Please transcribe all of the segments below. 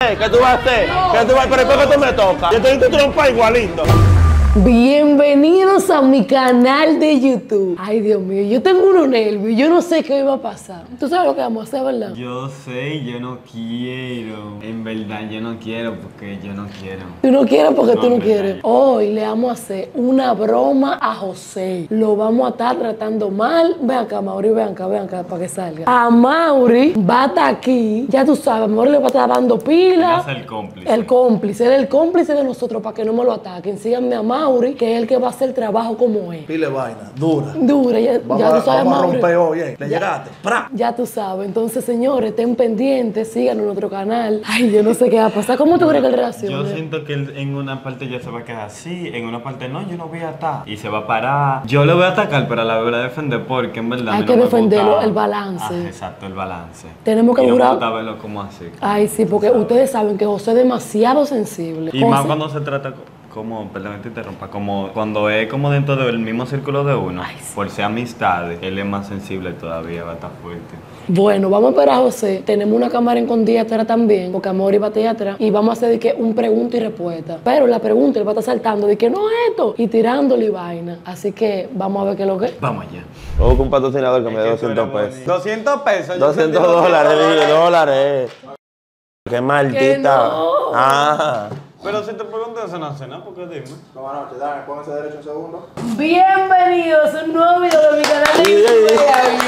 ¿Qué tú vas a hacer? ¿Qué tú vas a hacer? ¿Pero por qué tú me tocas? Yo te di tu trompa igualito. Bienvenidos a mi canal de YouTube. Ay, Dios mío, yo tengo unos nervios. Yo no sé qué va a pasar. Tú sabes lo que vamos a hacer, ¿verdad? Yo sé, yo no quiero. En verdad, yo no quiero porque yo no quiero. Tú no quieres porque tú no verdad. quieres. Hoy le vamos a hacer una broma a José. Lo vamos a estar tratando mal. Ven acá, Mauri, ven acá, para que salga. A Mauri va a estar aquí. Ya tú sabes, Mauri le va a estar dando pila. Él es el cómplice. El cómplice, él es el cómplice de nosotros para que no me lo ataquen. Síganme a Mauri, que es el que va a hacer el trabajo como es. Pile vaina, dura. Dura, ya tú sabes, Vamos a Mauri. romper hoy, ¿Le llegaste? ¡Pra! Ya tú sabes. Entonces, señores, estén pendientes, síganos en nuestro canal. Ay, yo no sé qué va a pasar. ¿Cómo tú crees que él reacciona? Yo siento que él en una parte ya se va a quedar así, en una parte no, yo no voy a atacar. Y se va a parar. Yo le voy a atacar, pero a la vez voy a defender porque en verdad. Hay a mí que no me defenderlo, gusta- el balance. Exacto, el balance. Tenemos que y durar- No me gusta verlo como así. Ay, sí, porque ustedes saben que José es demasiado sensible. Y más José- cuando se trata como, perdón que te interrumpa, como cuando es como dentro del mismo círculo de uno, por ser amistades, él es más sensible todavía, va a estar fuerte. Bueno, vamos a esperar a José. Tenemos una cámara escondida atrás también, porque Amor iba a estar atrás. Y vamos a hacer de que un pregunta y respuesta. Pero la pregunta él va a estar saltando de que no es esto. Y tirándole vaina. Así que vamos a ver qué es lo que. Vamos allá. Vamos con un patrocinador que me dé 200 pesos. 200 pesos. 200 dólares, dije, dólares. Qué maldita. Que no. Ah. Pero si te pregunto eso no sé, ¿no? Porque dime. Buenas noches, dame, póngase derecho un segundo. Bienvenidos a un nuevo video de mi canal de YouTube.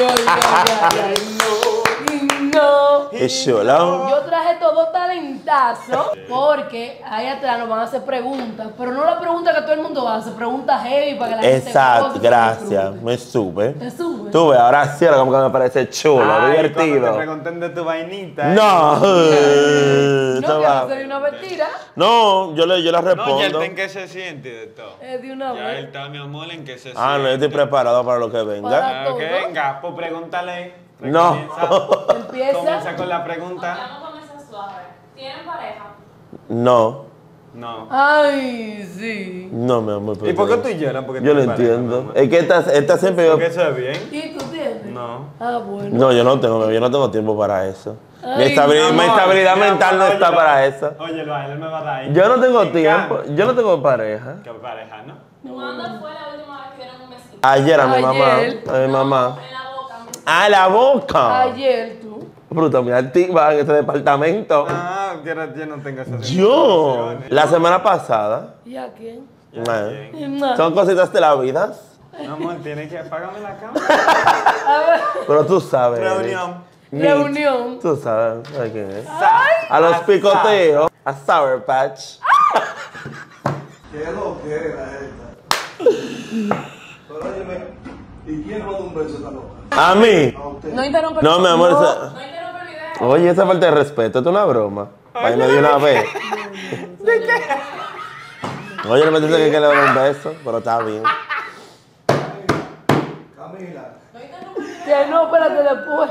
No. Es chulo. Yo traje todo talentazo porque ahí atrás nos van a hacer preguntas, pero no la pregunta que todo el mundo hace, preguntas heavy para que la gente Exacto, goce, gracias. Me sube. ¿Te sube? Tú ves, ahora sí, ahora como que me parece chulo, Cuando te divertido. pregunten de tu vainita. No. No, Eso que va. no sería una mentira. No, yo la No, ya él respondo. está en qué se siente de todo. Es de una Ya él vez. está, mi amor, en qué se siente. Ah, no, yo estoy preparado para lo que venga. Para- Claro que todo. venga, pues pregúntale. No. Empieza. Comienza con la pregunta. Vamos a comenzar suave. ¿Tienen pareja? No, No. Ay, sí. no, mi amor. ¿Y por qué tú lloras? Porque Yo lo tienes pareja, mi entiendo. amor. Es que esta siempre. Porque eso es bien. ¿Y tú tienes? No. Ah, bueno. No, yo no tengo tiempo para eso. Mi Ay, estabilidad, mi Amor, estabilidad mi mental amor, no está óyelo. para eso. Óyelo, a él me va a dar ahí. Yo no tengo Me tiempo, encanta. yo no tengo pareja. ¿Qué pareja, no? ¿Cuándo fue la última vez que dieron un besito? Ayer a mi mamá, Ayer. a mi mamá. En la boca. ¡A la boca! Ayer tú. Bruto, muy activa en este departamento. Ah, yo no tengo esa Yo, la semana pasada. ¿Y a quién? eh, No. Son cositas de la vida. Mi amor, tienes que apágame la cámara. A ver. Pero tú sabes. Reunión. Meet. Reunión. Tú sabes, ¿sabes quién es? A los picoteos, a Sour Patch. ¿Qué es lo que era esta? Pero óyeme, ¿y quién rodó un beso esta loca? A mí. A usted. No interrumpe. No, mi amor. No. esa- No interrumpe el video. Oye, esa falta de respeto, esto es una broma. Ahí me dio una vez. Oye, no me dice que le doy un beso, pero está bien. Camila. Que no, espérate después.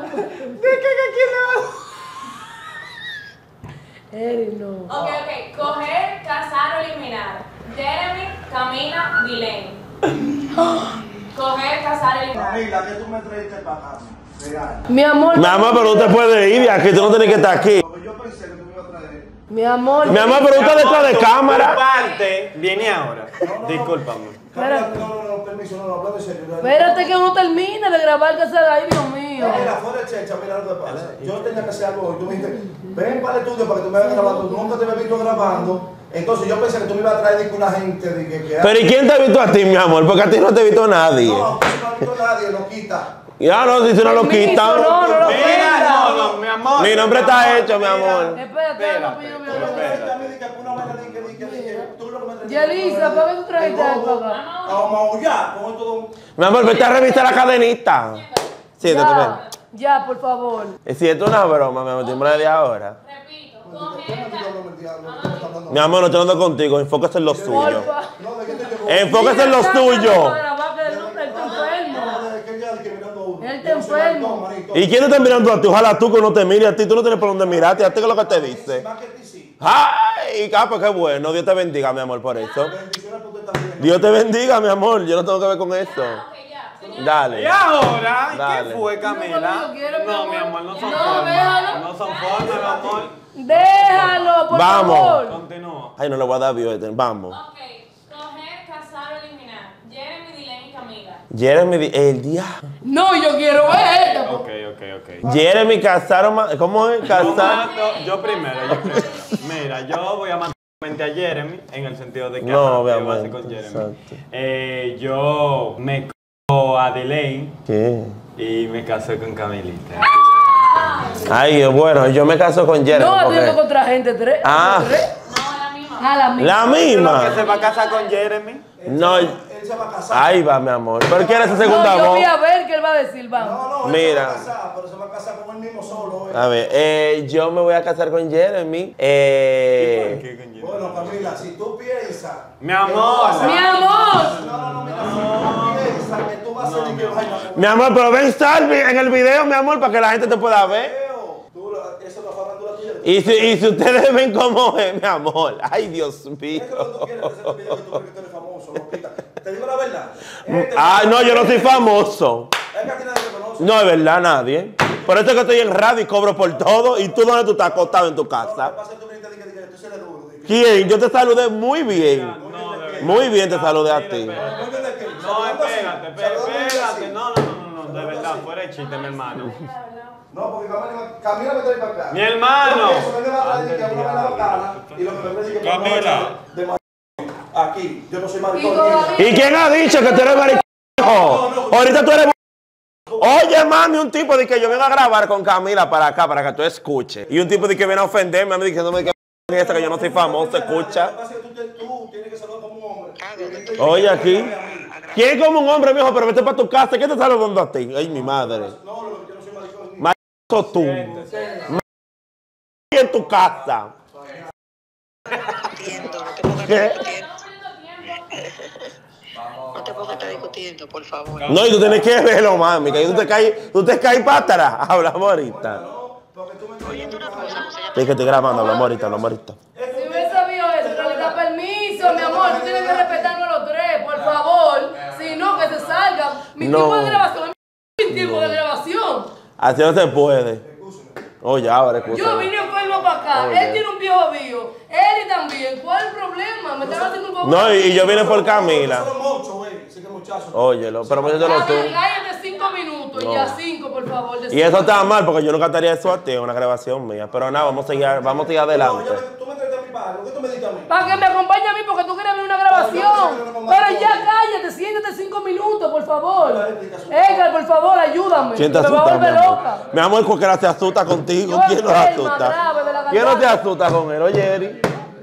Eri, no. Ok. Coger, cazar o eliminar. Jeremy, Camila, Vilén. Coger, cazar o eliminar. Camila, ¿qué tú me traiste para acá? Real. Mi amor. Mi amor, pero usted puede ir de aquí, tú no tienes que estar aquí. Porque yo pensé que tú me ibas a traer. Mi amor. Mi amor, pero usted detrás de Tu cámara. parte viene ahora. Discúlpame. Camila, no, permiso, no, habla de serio. Espérate que uno termine de grabar que se da. Ay, Dios mío. Mira, fuera de checha, mira lo que pasa. Yo tenía que hacer algo hoy. Tú me dijiste, ven para el estudio para que tú me vayas grabando. Tú nunca te había visto grabando. Entonces yo pensé que tú me ibas a traer de que una gente de que Pero ¿y quién te ha visto a ti, mi amor? Porque a ti no te ha visto nadie. no, tú no has visto a nadie, lo quita. Ya no, si no lo Permiso, quitan. no lo Mira, prenda. no, mi amor. Mi nombre está hecho, mi amor. Espérate, no pido mi Tú lo que amor. me trajiste a mí de que una vaina de que tú lo que me trajiste. Yelisa, ¿para qué tú trajiste El esto bobo, acá? a maullar, con esto. Mi amor, vete a revisar la cadenita. Siéntate, ven. Ya, por favor. Si esto es una broma, mi amor, dímelo de ahora. Repito. Coger, Mi amor, no estoy hablando contigo, enfócate en lo suyo. Porfa. No, de que te llevo. Enfócate en lo tuyo. Él está enfermo. Desde que ya que mirando a uno. Él está enfermo. ¿Y quién te está mirando a ti? Ojalá tú que no te mire a ti, tú no tienes por dónde mirarte, a ti que es lo que te dice. Más que ti sí. Ay, pues qué bueno, Dios te bendiga, mi amor, por eso. Bendiciones por usted también. Dios te bendiga, mi amor, yo no tengo que ver con eso. ok, ya. Señor, Dale. ¿Y ahora? Dale. ¿Qué fue, Camila? No, yo quiero, mi No, amor. mi amor, no son No, formas. déjalo. No son formas, mi amor. Déjalo, por Vamos. favor. Continúa. Ay, no le voy a dar view. Vamos. Ok, coger, casar o eliminar. Jeremy, Dylan y Camila. Jeremy, el día. No, yo quiero ver esta. Ok. Jeremy casaron. ¿Cómo es? Yo Casar. mato- yo primero. Mira, yo voy a matar a Jeremy en el sentido de que No, ajá, ¿qué obviamente, voy a hacer con Jeremy? exacto. Yo me cojo a Dylan ¿Qué? y me casé con Camilita. Ay, bueno, yo me caso con Jeremy. No, porque- tengo contra gente tres. Ah. ¿Tres? No, la misma. Ah, la misma. La ¿Pero que misma. se va a casar con Jeremy? No. Él se va a casar. Ahí va, mi amor. ¿Por qué eres esa segunda No, yo voz? voy a ver qué él va a decir, vamos. No, él Mira. se va a casar, pero se va a casar con él mismo solo. A ver, yo me voy a casar con Jeremy. ¿Qué con Jeremy? Bueno, Camila, si tú piensas... Mi amor. ¡Mi amor! No, mira, si tú piensas que tú vas a hacer de que vaina... Mi amor, pero ven Salvi en el video, mi amor, para que la gente te pueda ver. Eso es la farándula tuya. Y si ustedes ven cómo es, mi amor. Ay, Dios mío. Es que lo que tú quieres hacer el video que tú crees que tú eres famoso, loquita. Te digo la verdad. Ah, no, yo no soy famoso. Es que a ti nadie te conoce. No, es verdad, nadie. Por eso es que estoy en radio y cobro por todo. ¿Y tú dónde tú estás acostado en tu casa? Tú eres duro. ¿Quién? Yo te saludé muy bien. Muy bien te saludé a ti. No, espérate. No, de verdad, fuera de chiste, mi hermano. No, porque Camila me trae para acá. ¡Mi hermano! Eso me va a traer que hablo de la bacana y lo que me dice que Camila. de maricón. Aquí, yo no soy Y maricón. todavía- ¿Y quién ha dicho que tú eres maricón? Ahorita tú eres... Oye, mami, un tipo de que yo vengo a grabar con Camila para acá, para que tú escuches. Y un tipo de que viene a ofenderme, a mí diciéndome que esa que yo no soy famoso, escucha. Tú tienes que saludar como un hombre. Oye, aquí. ¿Quién como un hombre, mijo? Pero vete para tu casa. ¿Qué te está saludando a ti? Ay, mi madre. No, yo no soy maricón. Marico tú. En tu casa. ¿Qué? No te pongas a estar discutiendo, por favor. No, y tú tienes que verlo, mami. Que tú te caes para atrás. Hablamos ahorita. Oye, tú una cosa, José, ya Sí, que estoy grabando, hablamos ahorita. Si hubiese sabido eso, que le da permiso, mi amor, tú tienes que respetarnos los tres, por favor. Si no, que se salgan. Mi No. tiempo de grabación es mi tiempo de grabación. Así no se puede. Oye, ahora Yo escúchame. vine enfermo para acá, Oye. él tiene un viejo bio, él también. ¿Cuál es el problema? Me están haciendo un poco. No, y yo vine por Camila. Solo mucho, güey. Sí que muchacho. Óyelo, pero métetelo tú. Cállate 5 minutos, No. ya 5, por favor. de Y eso 5. está mal porque yo nunca estaría eso a ti en una grabación mía. Pero nada, vamos a seguir adelante. Tú me traes a mi padre. ¿Qué tú me dices a mí? Para que me acompañe a mí porque tú quieres ver una grabación. Pero ya cállate, siéntate 5 minutos, por favor. Edgar, por favor, ayúdame. ¿Quién te que me va a asusta, mi volver amor? loca. Mi amor, cualquiera se asusta contigo. Yo ¿Quién nos enferma, asusta? grave de la ¿Quién no te garganta. asusta con él? Oye, Eri.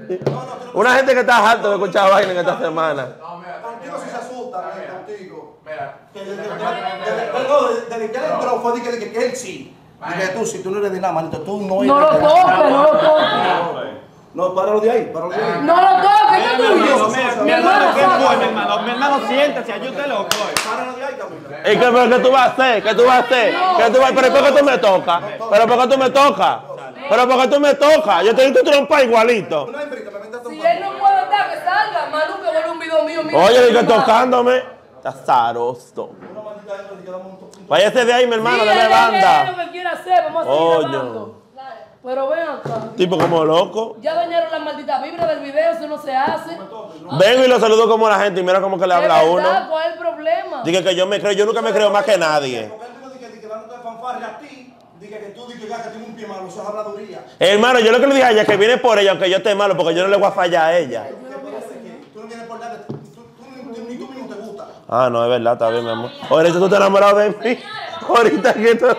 Una gente que está harto de escuchar vaina en esta semana. Contigo sí se asusta, contigo. Mira. Desde que él entró fue de que él sí. Dije tú, si tú no eres de nada, manito, tú no eres No lo de nada. toques, no lo toques. No, páralo de ahí, páralo de ahí. No lo toques, ¿qué es tuyo? Mi hermano, ¿qué fue, mi hermano? Mi hermano, siéntese, ayúdelo, coy. Páralo de ahí, Camila. ¿Y qué tú vas a hacer? ¿Qué tú vas a hacer? ¿Pero por qué tú me tocas? ¿Pero por qué tú me tocas? ¿Pero por qué tú me tocas? Yo te di tu trompa igualito. Una hembrita, me metes Si él no puede estar, que salga. Manu, que vuelve un video mío. mira, Oye, que que tocándome. Está zaroso. una maldita hembra que damos un toque. Váyase de ahí, mi hermano, Sí, de él es banda. lo que quiere hacer, vamos a seguir Oye. grabando. Pero ven acá. Tipo como loco. Ya dañaron las malditas vibras del video, eso no se hace. Vengo y lo saludo como la gente y mira cómo que le habla a ¿De uno. verdad? ¿Cuál es el problema? Dije que yo me creo, yo nunca me creo más que nadie. Porque él dijo que dándote fanfarria a ti, dije que tú dices que tiene un pie malo, eso es habladuría. Hermano, yo lo que le dije a ella es que viene por ella, aunque yo esté malo, porque yo no le voy a fallar a ella. Tú no vienes por nada, tú ni tú mismo te gusta. Ah, no, es verdad, está bien, mi amor. Ahorita tú estás enamorado de mí. Ahorita que tú...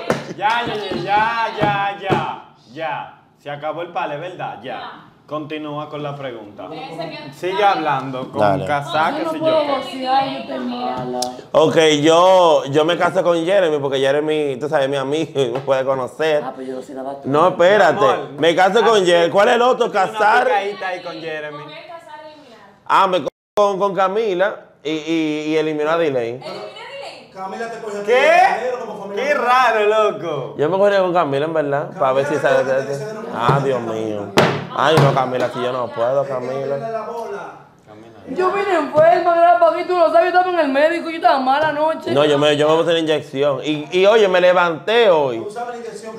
Ya. Se acabó el pale, ¿verdad? Ya. Continúa con la pregunta. Ese que- Sigue hablando con Dale. casaca, Yo no si puedo yo. bocear, yo estoy mala. Ok, yo me casé con Jeremy porque Jeremy, tú sabes, mi amigo, me puede conocer. Ah, pero yo no sé nada. No, espérate. Mi amor. Me caso con Jeremy. ¿Cuál es el otro? Una Casar. picadita ahí con Jeremy. Coger, casar o eliminar. Ah, me con Camila y eliminó a Dylan. Eliminé a Dylan. Camila te coge a ti, ¿Qué? como familia. Qué raro, loco. Yo me corría con Camila, en verdad, para ver si sale. Ah, Dios mío. Ay, no, Camila, si yo no puedo, Camila. La bola. Yo vine enferma, era para aquí, tú lo sabes, yo estaba en el médico, yo estaba mala anoche. No, yo me puse la inyección. Y oye, me levanté hoy. Tú sabes la inyección que te van a poner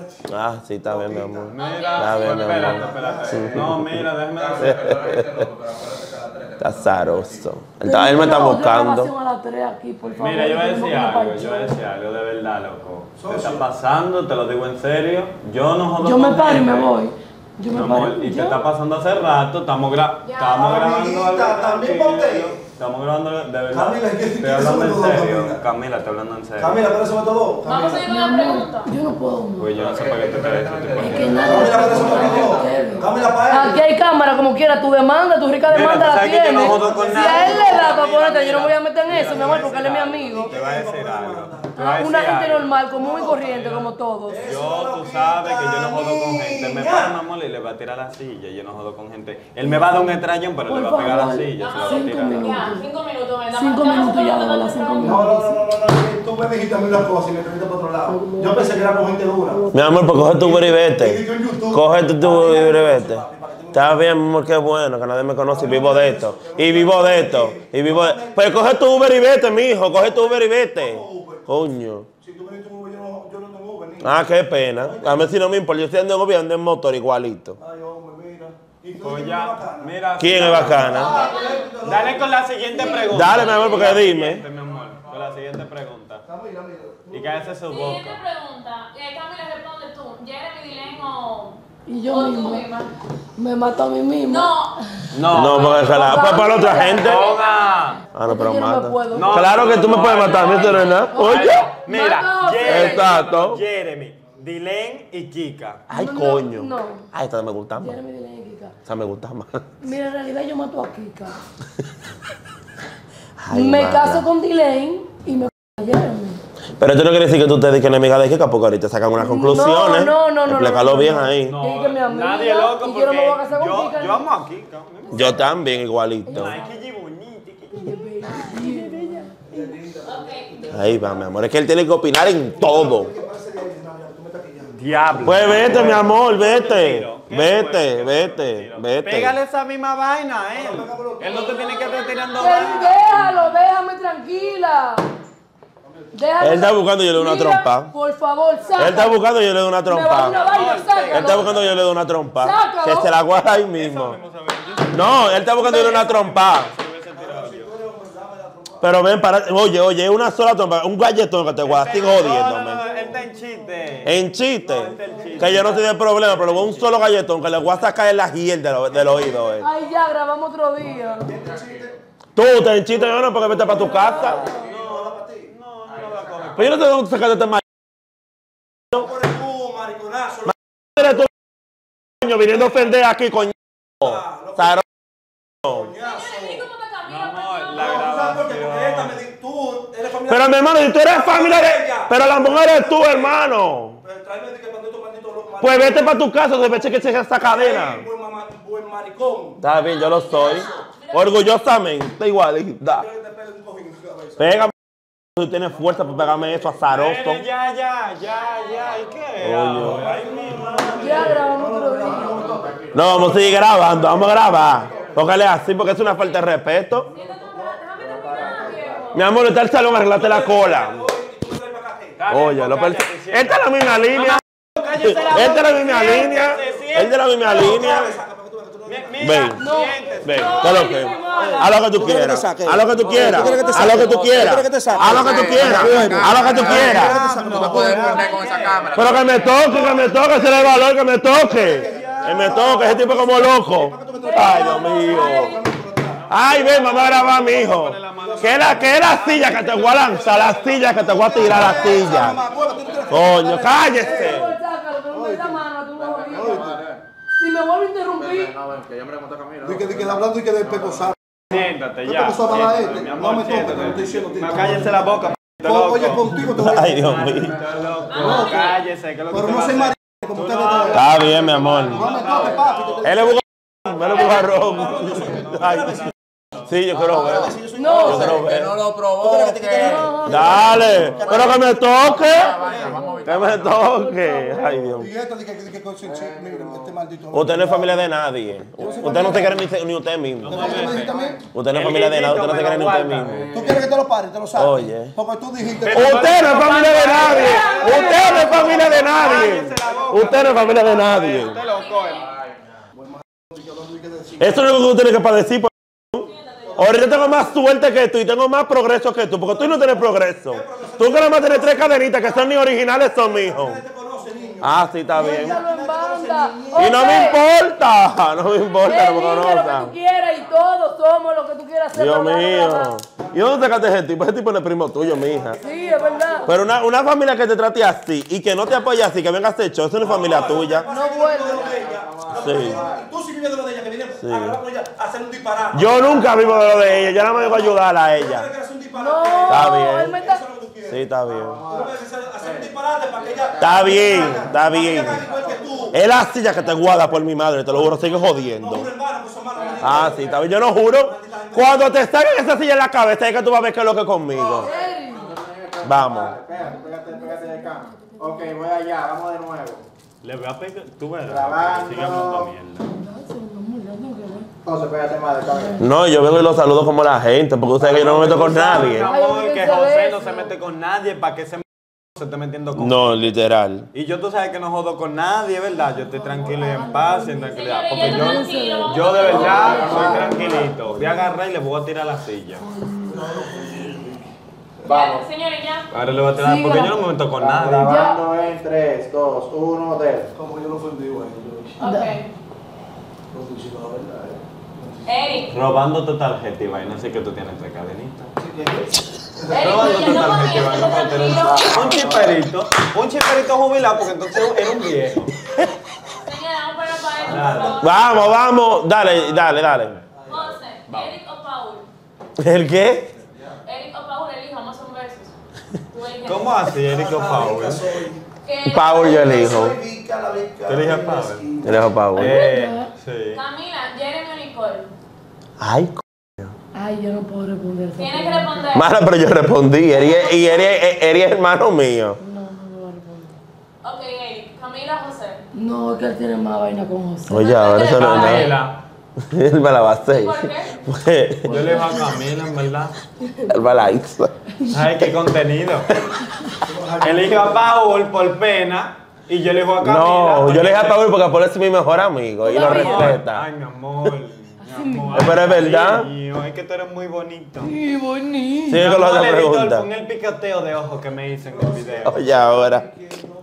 Ah, sí, está bien, mi amor. Mira, Está bien, mi amor. espérate. No, mira, déjame decir. Está azaroso. Él me está buscando. A las 3 aquí, por favor, Mira, yo voy a tenemos decir una algo, pancha. de verdad, loco. Te está pasando, te lo digo en serio. Yo no jodo Yo me con paro y me gente. voy. Yo Mi me amor, paro. y te yo- está pasando hace rato, estamos grabando algo Amiguita, también tranquilo. ponte. Estamos grabando de verdad. Camila, ¿qué- Estoy qué hablando en sobre todo, serio. Camila? Camila, estoy hablando en serio. Camila, pero sobre todo. Vamos a ir con Mi una amor, pregunta. yo no puedo más. Pues yo no sé para qué te traes este tipo Es de que cosas. nada. Camila, pero sobre todo. Camila, para Aquí hay cámara como quiera, tu demanda, tu rica Mira, demanda tú la sabes que yo tienes. no jodo con Si nadie. a él le da para Mira, ponerte, yo no mira. voy a meter en eso, mi Mira, amor, te porque voy él es mi a amigo. Te voy a decir algo. Te voy a Una decir gente algo. normal, común y corriente, como todos. Tú sabes que yo no jodo con gente. Me para, mi amor, y le va a tirar la silla. Yo no jodo con gente. Él me va a dar un estrellón, pero Por le va a pegar la favor. silla. Se la va a 5 tirar. minutos. Ya, 5 minutos, ¿verdad? 5 minutos ya, de verdad, 5 No, minutos. no. Tú me dijiste a mí una cosa y me trajiste para otro lado. Yo pensé que era con gente dura. Mi amor, pues coge tu Uber y vete. Y en YouTube. Coge tu Uber y vete. Está bien, mi amor, qué bueno, que nadie me conoce y vivo de esto. Y vivo de esto. Y vivo de... Pues coge tu Uber y vete, mijo. Coge tu Uber y vete. Coño. Si tú me dices Uber, yo no tengo Uber, ni. Ah, qué pena. A mí si no me importa. Yo estoy andando en Uber y ando en motor igualito. Ay, hombre, mira. Y tú Pues dices, ya, bacana. mira. ¿Quién es bacana? Dale con la siguiente pregunta. Dale, mi amor, porque Con la dime. siguiente, mi amor, con la siguiente pregunta. Camila, mira. Y cállese su Siguiente boca. pregunta. Camila, responde tú. ¿Jeremy Dilén o Y yo tú misma. misma? Me mato a mí misma. No. No, porque ojalá. Pues para la otra gente. Ponga. Ah, no, pero Yo no me mata. puedo. No. Claro que tú me puedes matar, ¿no? ¿Tú no es nada? Oye. Mira, Mata. Jeremy, Exacto. Jeremy, Dilén y Kika. Ay, No, coño. no. Ay, esta me gusta más. Jeremy Dilén y Kika. Esa me gusta más. Mira, en realidad yo mato a Kika. Ay, Me mala. caso con Dilén y me a Jeremy. Pero esto no quiere decir que tú te digas enemiga de Kika, porque ahorita sacan unas conclusiones. No. Explícalo bien ahí. No. Y que mi amiga, Nadie loco y yo no me voy a porque casar con Kika. yo amo a Kika. Yo también, igualito. Ay, que bonito. Ok. Ahí va, mi amor. Es que él tiene que opinar en todo. Diablo. Pues vete, mi amor, vete. Vete. Pégale esa misma vaina a él. Él no te tiene que estar tirando Pero vaina. déjalo, déjame tranquila. Déjalo. Él está buscando y yo le doy una Mira, trompa. Por favor, sácalo. Él está buscando y yo le doy una Me va a una trompa. vaina, sácalo. Él está buscando y yo le doy una trompa. Sácalo. Que se la guarda ahí mismo. No, él está buscando y yo le doy una trompa. Pero ven, para. Oye, es una sola trompa. Un galletón que te guarda. Estoy jodiéndome. Él está en chiste. En chiste. Que yo no estoy de problema, pero luego un solo galletón que le voy a sacar en la hiel del oído. Ay, ya, grabamos otro día. Tú te en chiste, yo no, porque vete para tu casa. Pues yo no sé de dónde sacaste este Por el cubo, mariconazo. eres tú, coño, viniendo a ofender aquí, coño. Saro. Así como te Camila, amor, perdón. la ¿Sabes por qué? grabación. Porque esta me dice, tú eres familia. Pero mi hermano, si tú eres familia de... Pero la mujer eres tú, hermano. Pero tráeme de que cuando estos malditos locos. Pues vete para tu casa, se ve que se esa cadena. Buen maricón. Está bien, yo lo soy. Orgullosamente igualita. Quiero que te pegue un cojín en tu cabeza. Pégame. Tú tienes fuerza para pegarme eso azaroso. Ya. ¿Y qué? Coño. Ay, mi madre. Ya grabamos otro día. No, vamos a seguir grabando, vamos a grabar. Póngale así porque es una falta de respeto. Déjame terminar, viejo. Mi amor, está el salón, arreglate la cola. Y tú me traes para acá. Oye, esta es la misma línea. Esta es la misma línea. Esta es la misma línea. Ven, ven, haz lo que. Haz lo que tú quieras. Haz lo que tú quieras. Haz lo que tú quieras. Haz lo que tú quieras. Haz lo que tú quieras. No me puedes poner con esa cámara. Pero que me toque, ese es el valor, que me toque. Que me toque, ese tipo como loco. Ay, Dios mío. Ay, ven, vamos a grabar, mijo. Que es la silla que te voy a lanzar, la silla que te voy a tirar, la silla. Coño, cállese. Sácalo, pero me da mano, tú no olvides. Si me vuelvo a interrumpir, No, ven, que yo me remonté a Camila. Di que hablando y que de pecosar. Siéntate ¿Qué ya. te pasó a la Siéntate, este? mi No amor, me toques, siéntate. te lo estoy diciendo, tío. No, cállese la boca, p***, loco. Oye, contigo te voy a Ay, Dios mío. Loco, cállese, que es lo que Pero te no va a soy hacer. marico como Tú ustedes. no Está bien, mi amor. No me toques, papi. que te- Él es bugarrón. Ay, Sí, yo quiero ver. No. Yo quiero ver. No lo provoque. Dale, pero que me toque. Que me toque. Ay, Dios. Y esto de que mire, este maldito. Usted no es familia de nadie. Usted no se quiere ni usted mismo. Usted no es familia de nadie, usted no se quiere ni usted mismo. ¿Tú quieres que te lo pare y te lo saque? Oye. Porque tú dijiste. Usted no es familia de nadie. Usted no es familia de nadie. Usted no es familia de nadie. Eso es lo que usted tiene que padecer. Ahorita tengo más suerte que tú y tengo más progreso que tú, porque tú no tienes progreso. Tú que nada más tienes 3 cadenitas que son ni originales, son mijos. Ah, sí, está bien. Déjalo en banda. Y no me importa, no me importa, no me Lo que tú conozcan. quieras y todos somos lo que tú quieras hacer. Dios pero dale la mío. mano. ¿Y dónde sacaste ese tipo? Ese tipo no es primo tuyo, mi hija. Sí, es verdad. Pero una familia que te trate así y que no te apoye así, que venga a hacer show, eso no es familia tuya. No vuelve. Sí. Tú sí vives de lo de ella, que viene a hablar con ella, a hacer un disparate. Yo nunca vivo de lo de ella, yo nada más vengo a ayudarla a ella. No, Está bien. él me está... Sí, está bien. Tú puedes hacer un disparate para que ella. Está bien, está bien. Es la silla que te guarda por mi madre, te lo juro, sigue jodiendo. Ah, sí, está bien, yo no juro. Cuando te saquen esa silla en la cabeza es que tú vas a ver qué es lo que es conmigo. Vamos. Pégate de cama. Ok, voy allá, vamos de nuevo. Le voy a pegar. Tú verás. Grabando. Sigue hablando mierda. Entonces, pégate más de cabeza. No, yo vengo y los saludo como la gente, porque usted sabe que yo no me meto con nadie. Amor, que José no se mete con nadie, ¿para qué se esté metiendo con No, literal. Y yo tú sabes que no jodo con nadie, ¿verdad? Yo estoy tranquilo y en paz y en tranquilidad. Porque Señores, yo de verdad soy tranquilito. Voy a agarrar y le voy a tirar la silla. Vamos. Señores, ya. Ahora le voy a tirar porque yo no me meto con nadie. Grabando en 3, 2, 1, del. Como yo lo ofendí, güey. Ok. Eric. Robando tu tarjeta y vaina, así que tú tienes 3 cadenitas. Eric, Robando yo tu no tarjeta y podía vaina, pero tú eres un chiperito jubilado, porque entonces era un viejo. Señora, vamos para el baile, por favor. Vamos, vamos. Dale, dale, dale. José, Eric o Paul. ¿El qué? Eric o Paul, elijo, ambos son versos. Tú eliges. ¿Cómo así, Eric o Paul? ¿Qué? Paul yo elijo. ¿Tú eliges a Paul? Yo elijo a Paul. Sí. Camila, Jeremy o Nicole. Ay, Ay, yo no puedo responder esa Tienes que pregunta. responder. mala, pero yo respondí. Y Eri es hermano mío. No, no me voy a responder. Ok, Eric. Camila o José. No, es que él tiene más vaina con José. Oye, ahora eso no es nada. Camila. Él me la va a hacer. ¿Por qué? Pues, Yo le digo a Camila, en verdad. él me la hizo. Ay, qué contenido. Elijo a Paul por pena y yo elijo a Camila. No, yo le dije a Paul porque Paul es mi mejor amigo y lo respeta. Ay, mi amor. Mi amor. Pero es verdad. Ay, mío, es que tú eres muy bonito. Sí, bonito. Sigue con la Mi otra amor, editor, pregunta. pon el picoteo de ojo que me hice en el video. Oye, ahora.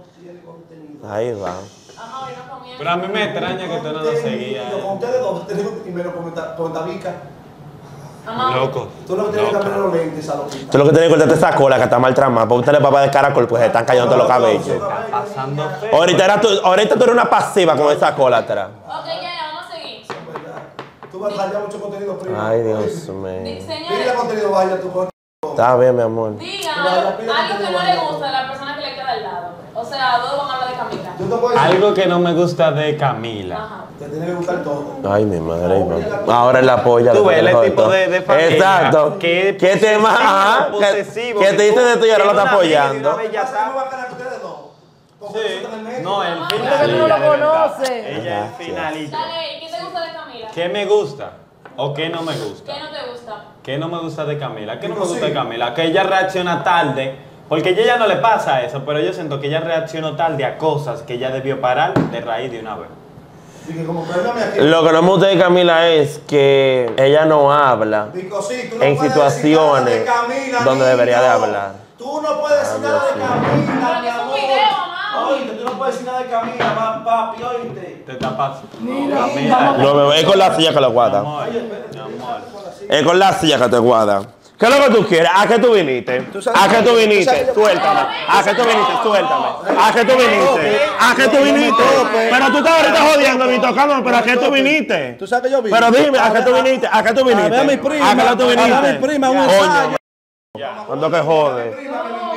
Ahí va. Ajá, hoy no comienza. Pero a mí me extraña que tú no lo seguías. Con ustedes dos, y me lo comenta Vica. Ajá. Loco. Tú lo que tienes que cambiar los lentes a los Tú lo que tienes que cortarte esa cola que está mal tramada. Porque usted le papá de caracol, pues se están cayendo todos los cabellos. Está pasando feo. Ahorita tú eres una pasiva con esa cola atrás. Ok, ya, vamos a seguir. Tú vas a dejar mucho contenido primo. Ay, Dios mío. Mira Señores, contenido, vaya tú con. Está bien, mi amor. digan algo que no le gusta de la persona que le queda al lado. O sea, todos van a hablar de Camila. Tú te puedes decir Algo que no me gusta de Camila. Ajá. te tiene que gustar todo. Ay, mi madre. Ay, mamá. Ahora es la polla. Tú ves el después de tipo todo. de familia Exacto. que ¿Qué tema? Ajá. posesivo, ¿Qué te dice de tú y ahora lo está apoyando? Ya sabes más cara que ustedes dos. Sí. No, el Porque final. tú no lo conoces. Ella es finalito. Dale, ¿qué te gusta de Camila? ¿Qué me gusta o qué no me gusta? ¿Qué no te gusta? ¿Qué no me gusta de Camila? ¿Qué no me gusta de Camila? Que ella reacciona tarde, porque a ella no le pasa eso, pero yo siento que ella reaccionó tarde a cosas que ella debió parar de raíz de una vez. Dije, como perdóname aquí. Lo que no me gusta de Camila es que ella no habla Digo, sí, tú no en puedes situaciones decir nada de Camila, donde debería de niño. hablar. Tú no puedes decir nada de Camila, Porque mi es un amor. video, mamá. Oíste, tú no puedes decir nada de Camila, papi, oíste. Te tapas. Mira, Camila. No, bebé, es con la silla que lo guarda. Mi amor, mi amor. Es con la silla que te guarda. ¿Qué es lo que tú quieres? ¿A qué tú viniste? ¿A qué tú viniste? Suéltame. ¿A qué tú viniste? Suéltame. ¿A qué tú viniste? ¿A qué tú viniste? Pero tú estás ahorita jodiendo ni tocándome, pero ¿a qué tú viniste? ¿Tú sabes que yo vi? Pero dime, ¿a qué tú viniste? ¿A qué tú viniste? A ver a mi prima. ¿A qué tú viniste? A ver a mi prima, un ensayo. Coño. ¿Cuándo que jode?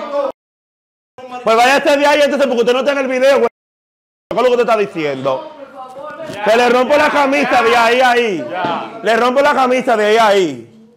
Pues vaya este día ahí entonces porque usted no está en el video, güey. ¿Qué es lo que te está diciendo? Que le rompo la camisa de ahí a ahí. Le rompo la camisa de ahí a ahí.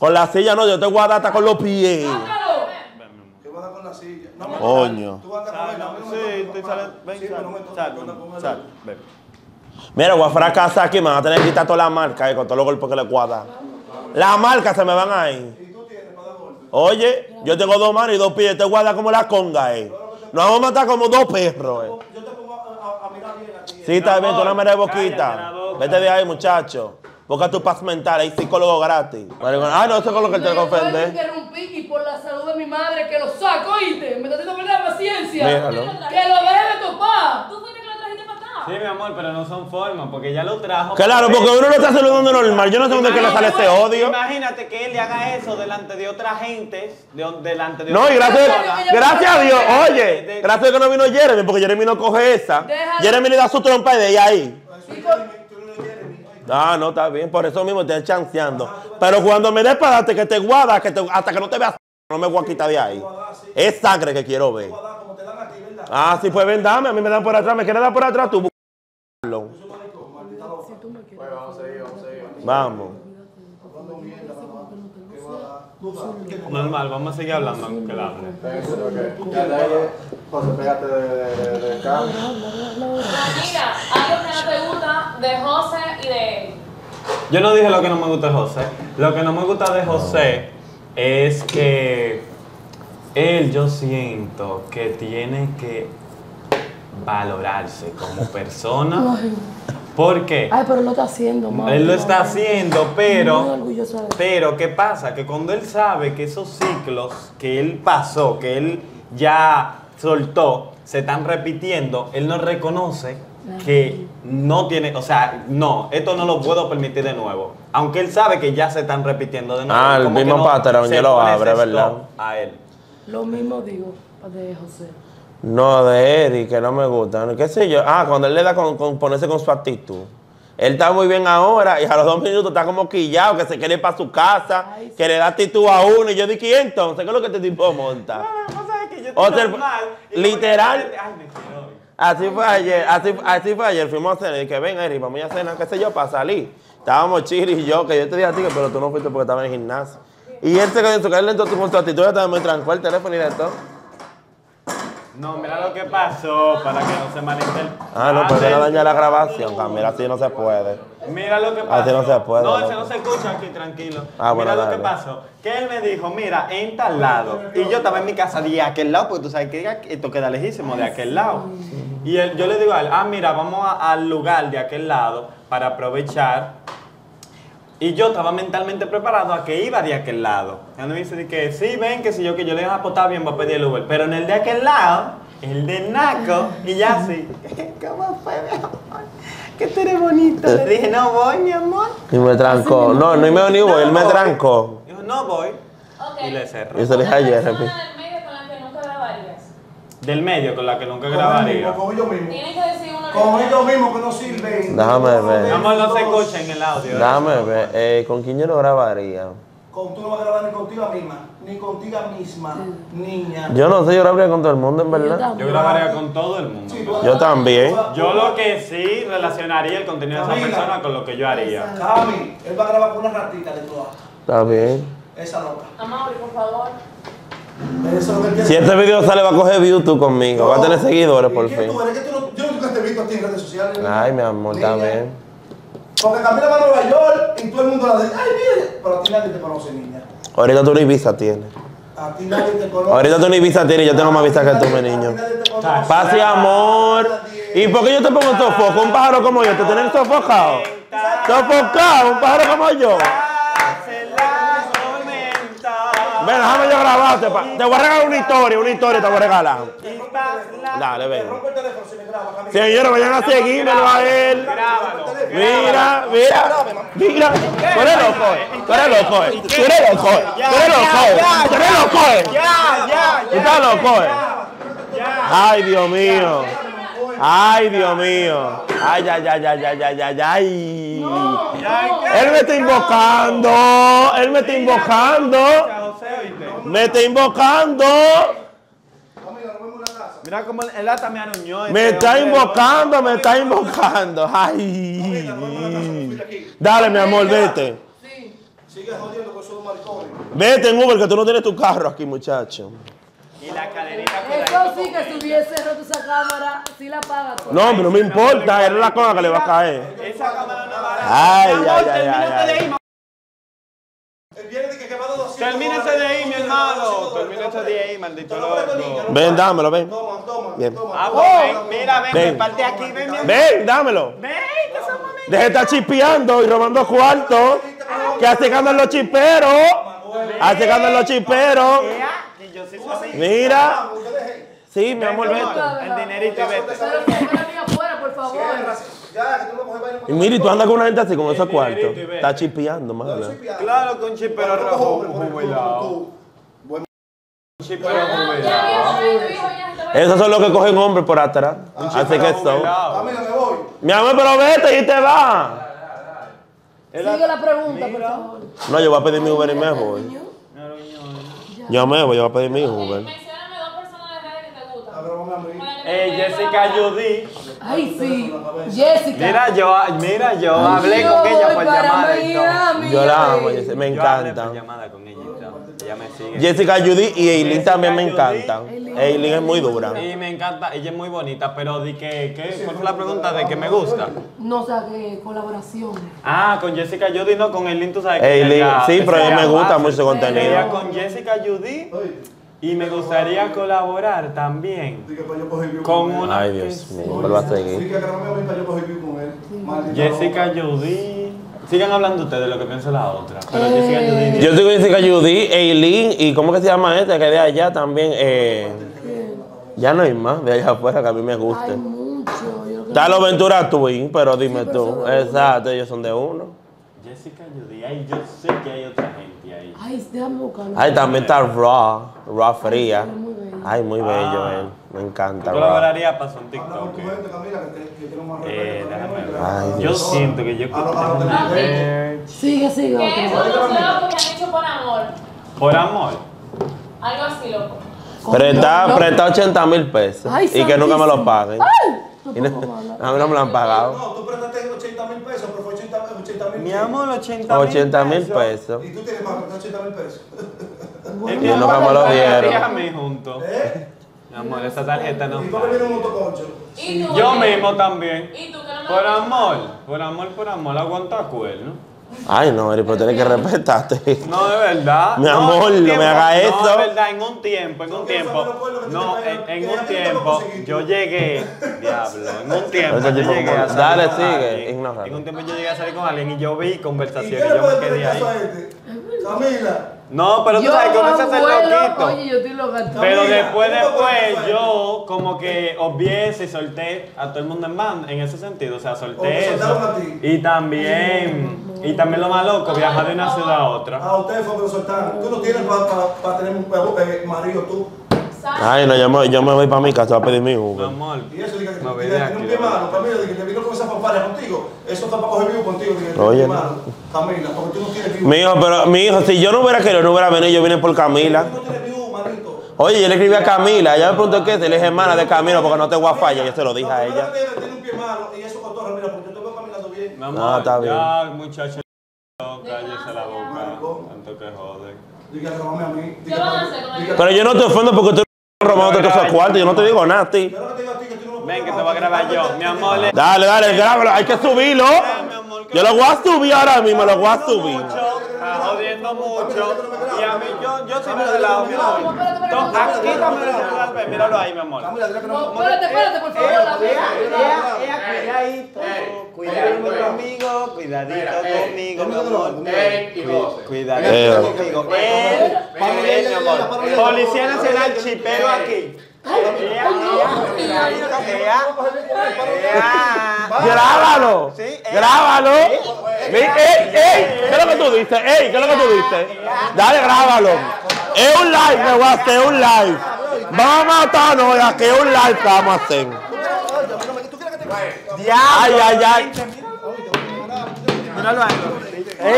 Con la silla no, yo te voy a dar hasta con los pies. ¡Sácalo! Yo voy a dar con la silla. No, no, Coño. Tú vas a andar con ella, a mí no me Sí, toques, tú papá. sales. Ven, Sí, pero no me toques, sal, tú andas con él. sal, ven. Mira, voy a fracasar aquí, me van a tener que quitar toda la marca con todos los golpes que le voy a dar. Las marcas se me van ahí. ¿Y tú tienes para dar golpes? Oye, yo tengo 2 manos y 2 pies, te voy a dar como la conga, Nos vamos a matar como 2 perros, Yo te pongo a mirar bien a ti. Sí, está bien, tú no me eres Cállate boquita. la boca. Vete de ahí, muchacho. Busca tu paz mental, hay psicólogo gratis. Ah, no, eso es con lo que él te Me voy a ofende. interrumpir y por la salud de mi madre que lo saco, ¿oíste? Me está haciendo perder la paciencia. Míralo. Que lo deje de topar. ¿Tú fuiste que lo trajiste para acá? Sí, mi amor, pero no son formas, porque ya lo trajo. Claro, porque uno lo está saludando normal. Yo no sé dónde que le sale ese odio. Imagínate que él le haga eso delante de otra gente, delante de No, y otra gracias a Dios, oye, gracias a Dios que no vino Jeremy, porque Jeremy no coge esa. Déjalo. Jeremy le da su trompa y de ahí. Y con- Ah, no, está bien, por eso mismo te estás chanceando. Pero cuando me des para darte que te guardas, hasta que no te veas, no me voy a quitar de ahí. Es sangre que quiero ver. Como te dan a ti, ¿verdad? Ah, sí, pues ven, dame, a mí me dan por atrás, me quieres dar por atrás, tú búscalo. Vamos a seguir, vamos a seguir. Vamos. Normal, vamos a seguir hablando aunque la hable. Ya de ahí, José, pégate de cama. Mira, algo que no te gusta de José y de él. Yo no dije lo que no me gusta de José. Lo que no me gusta de José es que él, yo siento que tiene que valorarse como persona. ¿Por qué? Ay, pero lo está haciendo, mamá. Él lo está haciendo, Muy pero orgullosa de él. ¿qué pasa? Que cuando él sabe que esos ciclos que él pasó, que él ya soltó, se están repitiendo, él no reconoce que no tiene, o sea, no, esto no lo puedo permitir de nuevo. Aunque él sabe que ya se están repitiendo de nuevo. Ah, el como que mismo no patrón, se ya lo pone abre, ese ¿verdad? stop a él. Lo mismo digo de José. No, de Eric, que no me gusta. ¿Qué sé yo? Ah, cuando él le da con ponerse con su actitud. Él está muy bien ahora y a los 2 minutos está como quillado, que se quiere ir para su casa, Ay, sí. que le da actitud a uno. Y yo dije, ¿y entonces qué es lo que este tipo monta? O sea, literal. Así fue ayer, fuimos a cenar y dije, ven Eric, vamos a cenar, qué sé yo, para salir. Estábamos Chiri y yo, que yo te dije a ti, pero tú no fuiste porque estaba en el gimnasio. Y él se quedó en su casa, entonces con su actitud, estaba muy tranquilo, el teléfono y de todo. No, mira lo que pasó para que no se malinterprete. Ah, no, pues no daña la grabación, Camila, así no se puede. Mira lo que pasó. Así no se puede, No, loco. ese no se escucha aquí, tranquilo. Ah, bueno, mira lo dale. que pasó. Que él me dijo, mira, en tal lado. Y yo estaba en mi casa de aquel lado, porque tú sabes que esto queda lejísimo de aquel lado. Y yo le digo a él, mira, vamos al lugar de aquel lado para aprovechar. Y yo estaba mentalmente preparado a que iba de aquel lado. Él me dice que sí, ven, que si yo le dije, pues está bien, voy a pedir el Uber. Pero en el de aquel lado, el de Naco, y ya así. ¿Cómo fue, mi amor? Que tú eres bonito. Le dije, no voy, mi amor. Y me trancó. No, no me ni voy, él me voy. trancó. Dijo, no voy. Ok. Y le cerró. Y se le dije a Una Jeremy. persona del medio con la que nunca grabarías. Del medio, con la que nunca grabaría. Con ellos mismos. Tienes que decir uno Con de ellos mismos que no sirven. Déjame ver. Mi amor, no se escucha en el audio. Déjame ver, ¿con quién yo lo grabaría? Tú no vas a grabar ni contigo misma, ni contigo misma, niña. Yo no sé, yo grabaría con todo el mundo, en verdad. Yo grabaría con todo el mundo. Sí, tú vas a Yo grabar- también. tú vas- Yo lo que sí relacionaría el contenido de esa Camila. persona con lo que yo haría. Cami, él va a grabar con una ratita de todas. Está bien. Esa loca. Amaury, por favor. Eso es lo que él quiere. Si este video sale, va a coger views tú conmigo. Va a tener seguidores por ¿Y quién fin. tú eres? Que tú no- yo nunca te he visto a ti en redes sociales. niña. Ay, mi amor, está Niña. bien. Porque Camila va a Nueva York y todo el mundo la dice, ay, mire. Pero a ti nadie te conoce, niña. Ahorita tú ni visa tienes. A ti nadie te conoce. Ahorita tú ni visa tienes y yo tengo más visa que tú, mi niño. Paz y amor. ¿Y por qué yo te pongo en sofoco? Un pájaro como yo, ¿te tienen sofocado? Sofocado, un pájaro como yo. Ven, déjame yo grabarte. Te voy a regalar una historia te voy a regalar. Dale, ven. Rompe el teléfono si me graba, Camila. Señores, vayan a seguírmelo a él. Mira, mira, mira. Tú eres loco, tú eres loco, tú eres loco, tú eres loco, tú eres loco. Tú estás loco, Ay, Dios mío. Ay, Dios mío. Ay, ay, ay, ay, ay, ay, ay, ay. Él me está invocando. Él me está invocando. Me está invocando. Camila, nos vemos en la casa. Mira cómo él hasta me aruñó. Me está invocando, me está invocando. Ay. Dale, mi amor, vete. Sigue jodiendo con su marido. Vete en Uber que tú no tienes tu carro aquí, muchacho. Y la cadenita Eso sí que si hubiese roto esa cámara, sí la paga tú. No, pero no me importa, es la cosa que le va a caer. Esa cámara no va Ay, ay, ay, ay. Termínese de ahí, mi hermano. Termínese de ahí, maldito loco. Ven, dámelo, ven. Bien. Ah, pues ven, mira, ven, Ven. parte aquí, ven, mi hermano. Ven, dámelo. Ven, que somos amigos. Deje de estar chipeando y robando cuartos. Que así que andan los chiperos. Así que andan los chiperos. Y yo sí soy amigo. Mira. Sí, mi amor, vete. El dinerito y vete. Pero que espera aquí afuera, por favor. Y mira, y tú andas con una gente así con esos cuartos. Está chipeando, mala. Claro que un chipero rojo jubilado. Un chipero jubilado. Esos son los que cogen hombres por atrás. Así que son. Mi amor, pero vete y te vas. Sigue la pregunta, por favor. No, yo voy a pedir mi Uber y me voy. Yo me voy, yo voy a pedir mi Uber. Mencióname 2 personas de redes que te gustan. Jessica Judy. Ay, sí. Jessica. Mira, yo hablé con ella por llamada y todo. Yo la amo, me Yo hablé encanta. por llamada con ella y todo. Ella me sigue. Jessica Judy y Eileen también me encantan. Eileen es muy dura. Y me encanta, ella es muy bonita, pero di que ¿cuál fue la pregunta de que me gusta? No, o sea, que colaboración. Ah, con Jessica Judy, no, con Eileen, tú sabes que Eileen, ella- sí, pero a mí ella me gusta base. mucho su contenido. Sería con Jessica Judy y me gustaría colaborar también con una Ay, que Dios sí. mío, vuelvo a seguir. Jessica Judy. Sigan hablando ustedes de lo que piensa la otra. Pero Jessica Judy. Yo estoy con Jessica Judy, Eileen y ¿cómo que se llama esta? Que de allá también. Ya no hay más de allá afuera que a mí me Hay guste. mucho. Yo lo que Está los Ventura Twin, pero dime tú. Exacto, ellos son de uno. Jessica Judy. Ay, yo sé que hay otra gente ahí. Ay, déjame buscarlo. Ay, también está Raw Fría. Ay, muy bello él. Me encanta Yo Raw. colaboraría para hacer un TikTok. Déjame ver. Ay, Yo Dios. siento que yo Sigue, sigue. ¿Qué es otro. lo más loco que han hecho por amor? Por amor. Algo así, loco. Presta 80,000 pesos. Ay, Y que nunca me lo santísimo. paguen. Ay, Y no- a mí no me lo han pagado. No, tú prestaste 80.000 pesos, pero fue 80.000. Mi amor, 80.000 80,000 pesos. Y tú tienes más, 80.000 pesos. Es Y nunca me lo dieron. Déjame juntos. Mi amor, esa tarjeta no Y tú me vienes un falla. motoconcho. ¿Y tú? Yo mismo también. ¿Y tú que no me Por lo amor, aguanta cuerno. Ay, no, Eri, pero tienes que respetarte. No, de verdad. Mi amor, en un no me haga tiempo- eso. No, de verdad, en un tiempo. No, en un tiempo yo llegué, diablo, en un tiempo yo llegué a salir Dale, con sigue, alguien. ignóralo. En un tiempo yo llegué a salir con alguien y yo vi ¿Y qué conversaciones le y yo me puedes quedé pedir caso a ahí. este? Camila. No, pero tú Yo sabes que uno se hace abuelo, loquito. oye, yo estoy loca. Pero Camila, después, ¿qué le puedes después, hacer? yo como que obvié y solté a todo el mundo en banda, en ese sentido, o sea, O te solté soltaron eso. a ti. Y también lo más loco, viajar de una ciudad a otra. A ustedes fue que lo soltaron. Tú no tienes para tener un marido tú. sabes. Ay, no, yo me voy para mi casa a pedir mi Mi Uber. amor, Y eso, diga que no tú ve de tienes aquí. un pie malo, Camila, de que te vino con esa fanfarria contigo. Eso fue para coger vivo contigo, de que Oye, pie no. malo. Camila, porque tú no tienes vivo. Mi hijo, pero mi hijo, si yo no hubiera querido, no hubiera venido, yo vine por Camila. Tú no tienes vivo, manito. Oye, yo le escribí a Camila, ella me preguntó qué es, le dije hermana de Camilo porque no te voy a fallar, yo se lo dije a ella. Tiene un pie malo y eso con todo, mira, porque yo te veo caminando bien. Mi amor, No, está bien. ya, muchacho, cállese la boca, tanto que jode. Diga que róbame a mí. ¿Qué van a hacer con el Pero yo no te ofendo porque tú robando todos esos cuartos, yo no te digo nada a ti. Yo lo que te digo a ti que tú no lo Ven que te voy a grabar yo, mi amor. Dale, dale, grábalo, hay que subirlo. Mi amor, que Yo lo voy a subir ahora mismo, lo voy a subir. Está jodiendo mucho. Y a mí, yo soy de lado, mi amor. Aquí también el celular, ven, míralo ahí, mi amor. Camila, dile que no. No, espérate, por favor. Cuidadito conmigo, cuidadito conmigo, mi amor. Cuidadito conmigo. Mi amor. Policía Nacional, chipero aquí. Grábalo, grábalo. Ey, ¿qué es lo que tú dices? Ey, ¿qué es lo que tú dices? Dale, grábalo. Es un live, me voy a hacer un live. Vamos a matarnos, ya que es un live que vamos a hacer. Ay, ay, ay. Míralo ahí.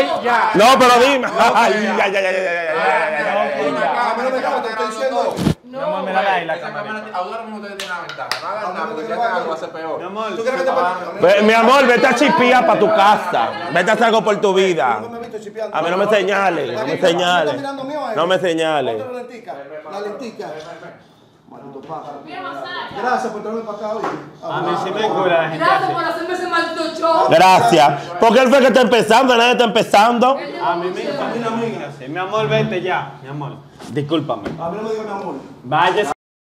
No, pero dime. Ay, ay, ay, ay, ay, ay, ay, ay, ay. A mí no me cabe, te estoy diciendo. Mi amor, mira ahí la Esa camarita. cámara, ahora mismo ustedes tienen la ventaja. No hagan nada, porque si hacen algo va a ser peor. Mi amor, ¿Tú quieres que te Pues, mi amor, vete a chipiar para tu casa. Vete a hacer algo por tu vida. No me he visto chipeando. A mí no me señales, no me señales. No me señales. Otra lentica. La lentica. Maldito pájaro. Mira, masaje. Gracias por traerme para acá hoy. a mí sí me cura la gente Gracias así. por hacerme ese maldito show. Gracias. Porque él fue que está empezando, nadie está empezando. A mí me así. Mi amor, vete ya. Mi amor, discúlpame. A mí no me digas mi amor. Váyase.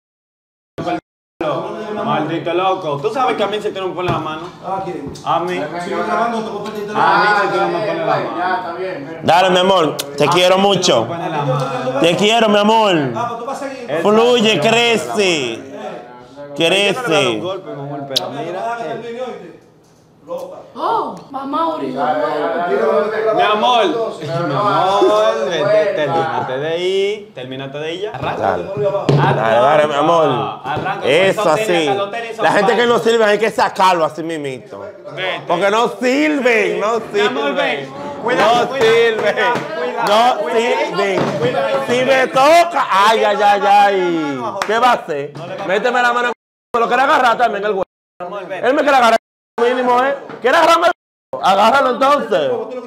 Maldito loco. Tú sabes que a mí se te no me pone la mano. Ah, ¿quién? A mí. Sigo grabando, te voy a pedir A mí teléfono. se te no me pone la mano. Ya, está bien. Dale, mi amor, te quiero mucho. Pone la mano. Te quiero, mi amor. Ah, pues tú vas a seguir. Fluye, crece. Yo no le doy Crece. golpe, mi amor, pero Mira, mira. que termine, oíste. Loca. Oh, mamá Uribe. Mi amor, mi amor, termínate de ahí, termínate de ella. Dale. Dale, mi amor. Arranca. Eso así. La gente que no sirve hay que sacarlo así mismito. Porque no sirven, no amor, ven. sirven. Cuidado, No cuidado, sirven. cuidado, No cuidado. sirven. Cuidado. Si me toca, ay, ay, ay, ay. ¿Qué va a hacer? Méteme la mano en el. Lo quiere agarrar también el güey. Amor, ven. Él me quiere agarrar mínimo, ¿eh? ¿Quieres agarrarme el güey? Agárralo entonces.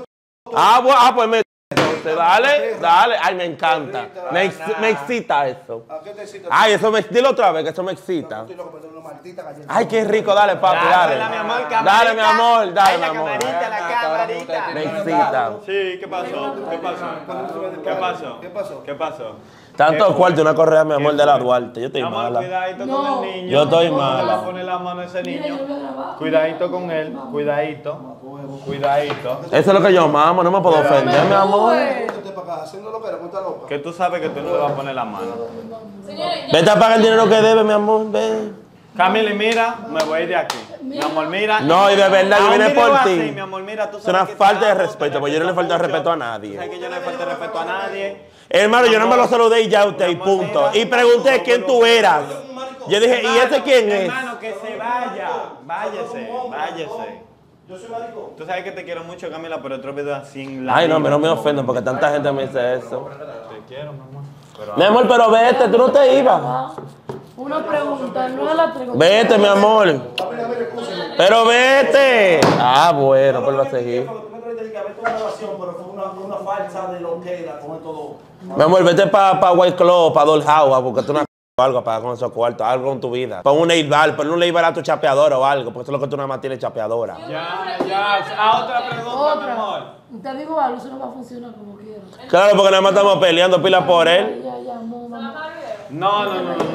Pues me. Entonces, dale, dale. Ay, me encanta. Me excita eso. ¿A qué te excita? Ay, eso me. Dilo otra vez, que eso me excita. Estoy loco por tener una maldita galleta. Ay, qué rico, dale, papi, dale. Dale, mi amor, camarita. Dale, mi amor, dale, Ay, mi la amor. camarita, la camarita. Me excita. Sí, ¿qué pasó? ¿Qué pasó? ¿Qué pasó? ¿Qué pasó? ¿Qué pasó? Tanto cuarto y una correa, mi amor, ¿Qué de la fue? Duarte. Yo estoy Mi amor, mala. cuidadito No. con el niño. Yo estoy No mala. le va a poner la mano a ese Mira, yo niño. lo voy a grabar. Cuidadito con él, cuidadito. Cuidadito. Eso es lo que yo mamo, no me puedo ofender, mi amor. Vete para acá, haciendo lo que era, cuenta loca. Que tú sabes que tú no le vas a poner la mano. Señores, ya. Vete a pagar el dinero que debe, mi amor, ven. Camila, mira, me voy a ir de aquí. Mi amor, mira. No, y de verdad, yo a un vine video por así, ti. mi amor, mira, tú Es sabes una que te falta de amo, respeto, te porque yo no le falto respeto respeto a mucho. nadie. Tú sabes que yo no le falto respeto a nadie. Hermano, yo no me lo saludé y ya usted, y punto. Y pregunté quién tú eras. Yo dije, ¿y ese quién es? Hermano, que se vaya. Váyase, váyase. Yo soy maricón. Tú sabes que te quiero mucho, Camila, pero otro video así en la. Ay, no, no me ofendo porque tanta gente me dice eso. Te quiero, mi amor. Pero Mi amor, pero vete, tú no te ibas. Una pregunta, no es la pregunta. Vete, mi amor. Pero vete. Ah, bueno, pues va a seguir. Tú me creíste que había una grabación, pero fue una falsa de lo que era, con todo. Mi amor, vete para White Club, para Dollhouse, porque tú no has algo para con esos cuartos, algo en tu vida. Pon un Eibar, pon un Eibar a tu chapeadora o algo, porque eso es lo que tú nada más tienes chapeadora. ya. A otra pregunta, mi amor. Te digo algo, eso no va a funcionar como quiera. Claro, porque nada más estamos peleando pila por él. Ya, amor, mamá. No.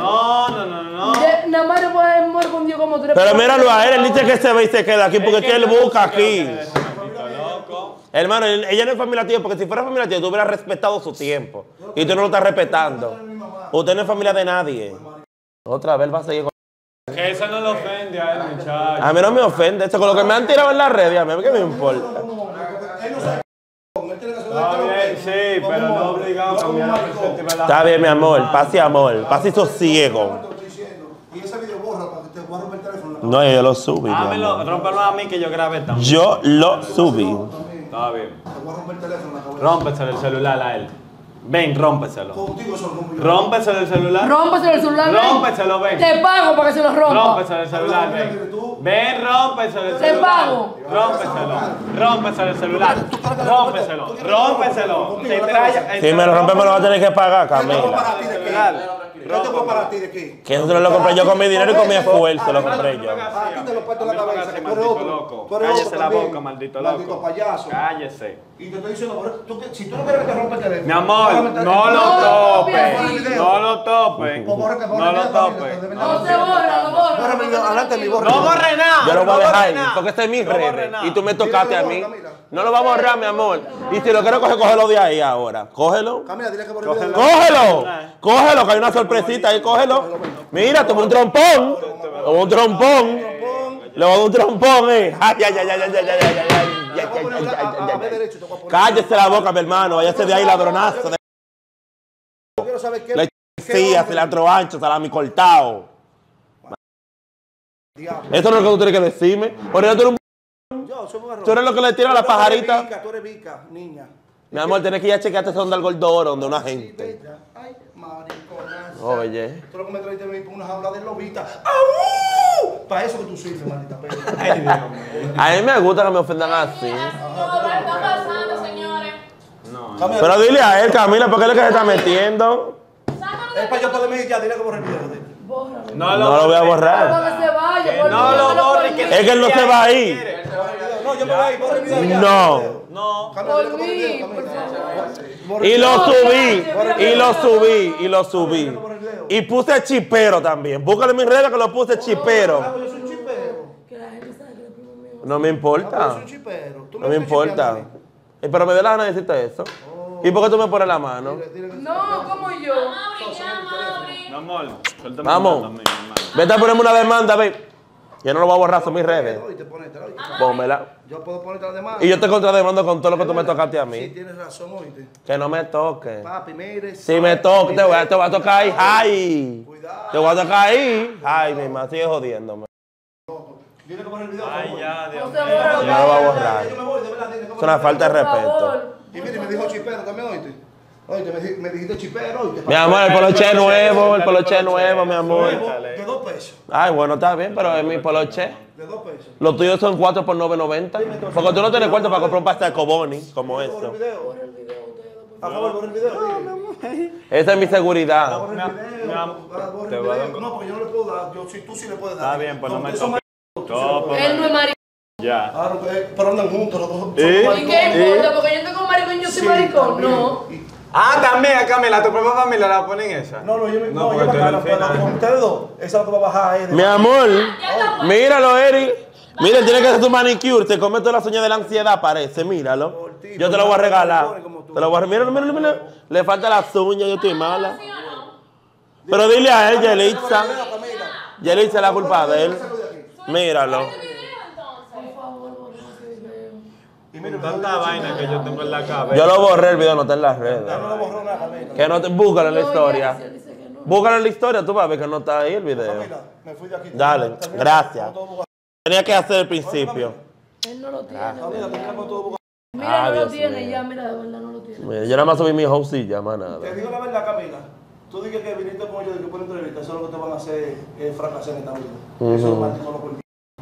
Nada más le voy a morir con Dios como tres. Pero míralo a él busca y se ve y se queda aquí, porque es que él busca aquí. Loco. Hermano, ella no es familia tuya, porque si fuera familia tuya, tú hubieras respetado su tiempo. Y tú no lo estás respetando. Usted no es familia de nadie. Otra vez va a seguir con... Que eso no le ofende a él, muchacho. A mí no me ofende. Eso con lo que me han tirado en las redes, a mí qué me importa. Él no sabe. Él tiene que hacer Está bien, sí, pero no obligado a cambiar la perspectiva de la Está bien, mi amor. Paz y amor. Paz y sosiego. Y ese video borra para que te voy a romper el teléfono. No, yo lo subí. mi Hámelo, amor. rómpelo a mí que yo grabé también. Yo lo subí. Está bien. Te voy a romper el teléfono. la cabeza. Rómpeselo el celular a él. Ven, rómpeselo. Contigo eso lo rompo yo. Rómpeselo el celular. Rómpeselo el celular. ven. Rómpeselo, ven. Te pago para que se lo rompa. Rómpeselo el celular, ven. Ven, rómpeselo el Te celular. pago. Rómpeselo. Rómpeselo el celular. Rómpeselo. Rómpeselo. Te trae. Si me lo rompe, me lo va a tener que pagar, ¿Qué tengo Camila. para ti de qué? ¿Qué tengo para ti de qué? Que eso se lo compré yo con mi dinero y con mi esfuerzo, lo compré yo. A ti te lo parto en la No me cabeza. hagas que así, Tú eres maldito otro. loco. Tú eres Cállese otro la también. boca, maldito Maldito loco. payaso. Cállese. Y te estoy diciendo, si tú no quieres que te rompa el teléfono. Mi amor, no lo topes. No lo topes. No lo topes. No se borra, lo borra. Bórrame el video, adelante mi borra. No borre nada. Yo lo voy no a borre dejar, nada. porque este es mi No borre red. nada. Y tú me tocaste a mí. Camila. No lo va a borrar, mi amor. Y si lo quieres coger, cógelo de ahí ahora. Cógelo. Camila, dile que borre el video. ¡Cógelo! ¡Cógelo! Que hay una sorpresita ahí, cógelo. Mira, tuvo un trompón. Tuvo un trompón. Le voy a dar un trompón, Ay, ay, ay, ay, ay, ay, ay, ay, ay, ay, ay, ay, ay, ay. Cállese la boca, mi hermano. Váyase de ahí, ladronazo. Yo quiero saber qué. Le sí, cilantro ancho, salami cortado. Diablo. Eso no es lo que tú tienes que decirme. Por eso tú eres un... Yo soy un Tú eres lo que le tira a la pajarita. Tú eres vica, niña. Mi amor, tienes que ir a chequearte donde algo el oro, donde una gente. Ay, Mariconazo. Oye. Tú lo que me trajiste a mí por una jaula de lobita. ¡Au! Para eso que tú sirves, maldita perra. A mí me gusta que me ofendan así. No, ¿qué está pasando, señores? Pero dile a él, Camila, ¿por qué es lo que se está metiendo? Es para yo poderme ir ya, dile que borre el video. Bórralo. No lo voy a borrar. Para que se vaya. no lo borre, que Es que él no se va a ir. No, yo me voy a ir, borre el video ya. No. No. Camila, dile que Por borre el mí, video, por Camila. favor. Y lo subí, y lo subí. Y puse chipero también. Búscale en mis redes que lo puse chipero. Yo soy un chipero. Que la gente sabe que el primo mío. No me Yo importa. soy un chipero. Tú No me estás chipeando importa. a mí. Pero me da la gana de decirte eso. ¿Y por qué tú me pones la mano? Dile que- No, como yo. Mauri, ya, Mauri. Mi amor, suéltame Vamos. la mano también, mi hermano. Vete a ponerme una demanda, ve. Yo no lo voy a borrar, son mis redes. Oíste, ponete, oíste. Pónmela. Yo puedo ponerte la demanda. Y yo te contrademando con todo lo que tú me tocaste a Sí, mí. tienes razón, oíste. Que no me toque. Papi, mire. Si me toque, te voy a tocar ahí. ¡Ay! Cuidado. Te voy a tocar ahí. Ay, mi mamá, sigue jodiéndome. Dile que borre el video. Ay, por favor. ya, Dios No mío. se borra. Yo no lo voy a borrar. Yo me voy, de verdad, dile que Es borre una el falta de Por respeto. favor. Y mire, me dijo chipero también, oíste. Oíste, me dijiste chipero, oíste. Mi amor, el poloche nuevo, el poloche nuevo, mi amor. De 2 pesos. Ay, bueno, está bien, pero es mi poloche. De 2 pesos. Los tuyos son 4 por 9.90. Porque tú no tienes cuarto para comprar un pasta de Coboni, como Borre el eso. video. A favor, borre el video. Esa es mi seguridad. Borre el Mi video. am- Borre te el voy a video. dar- No, porque yo no le puedo dar. Tú sí le puedes dar. Está bien, pues no me Eso toques. Él no es maricón. Ya. Claro, pero andan juntos los dos. ¿Y qué importa? Porque yo tengo maricón y yo soy maricón. No. Ah, también, Camila, tu propia familia la ponen esa. No, yo No, porque tú eres bacana, el pero final. con ustedes dos, esa es la que va a bajar ahí. Mi amor, míralo, Eri. Mira, tiene que hacer tu manicure. Se come todas las uñas de la ansiedad, parece. Míralo. Yo te lo voy a regalar. Te lo voy a míralo, míralo, míralo. Le faltan las uñas, yo estoy mala. ¿Sí o no? Pero dile a él, Yelitza. Yelitza es la culpa de él. Míralo. ¿Este video entonces? Por favor, borra ese video. Y mira, Tanta vaina que yo tengo en la cabeza. Yo lo borré, el video no está en las redes. no lo borró nada, Camila. Que no te, búscalo en la No, historia. ya, él dice que no. Búscalo en la historia, tú vas a ver que no está ahí el video. Camila, me fui de aquí. Dale, Termina, gracias. todo bugado. Tenía que hacer el principio. Él no lo tiene. Camila, terminamos todo bugado. Mira, no lo Dios tiene mío. ya. Mira, de verdad no lo tiene. Mira, yo nada más subí mi hostilla, más nada. Te digo la verdad, Camila. Tú dices que viniste con ellos de que por entrevista, eso es lo que te van a hacer fracasar en esta vida. Eso es maldito loco.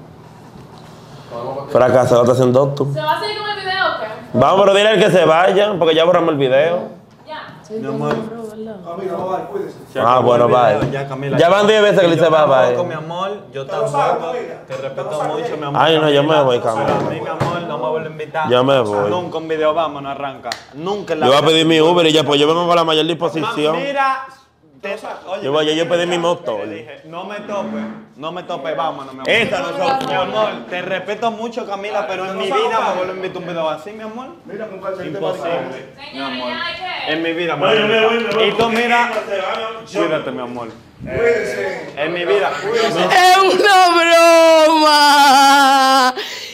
Fracasado está haciendo tú. ¿Se va a seguir con el video o qué? Vamos, pero dile al que se vaya, porque ya borramos el video. Ya. Sí, no, amor. bro, ¿verdad? Camila, no vale, cuídese. Se Ah, acabó bueno, el video, bye. Ya, Camila. Ya van 10 veces que le dice Yo bye, bye. tampoco, mi amor, yo Te lo sabes, tampoco. Camila. Te Te lo respeto sabes. mucho, mi amor. Ay, no, yo me voy, Pero Camila. a mí, mi amor, no me vuelvo a invitar. Yo me voy. Nunca un video, vamos, no arranca. Nunca en la Yo voy a vida. pedir mi Uber y ya, pues yo vengo con la mayor disposición. Mira, oye, Yo voy a yo pedí mi motor. le dije, no me tope, vámonos, mi amor. Esta no es Mi amor, te respeto mucho, Camila, pero en mi vida me vuelvo a invitar un video así, mi amor. Mira con cartel de Imposible. Mi Señores, amor. ya hay que... En mi vida me vuelvo a invitar. Y tú mira, cuídate, mi amor. Cuídese. En mi vida, ¡Es una broma!